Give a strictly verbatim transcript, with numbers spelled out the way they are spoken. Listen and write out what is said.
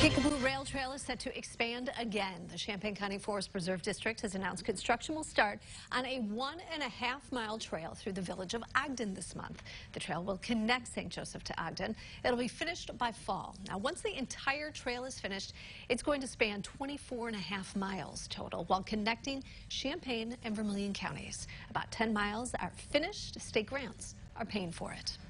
Kickapoo Rail Trail is set to expand again. The Champaign County Forest Preserve District has announced construction will start on a one and a half mile trail through the village of Ogden this month. The trail will connect Saint Joseph to Ogden. It'll be finished by fall. Now, once the entire trail is finished, it's going to span twenty-four and a half miles total while connecting Champaign and Vermilion counties. About ten miles are finished. State grants are paying for it.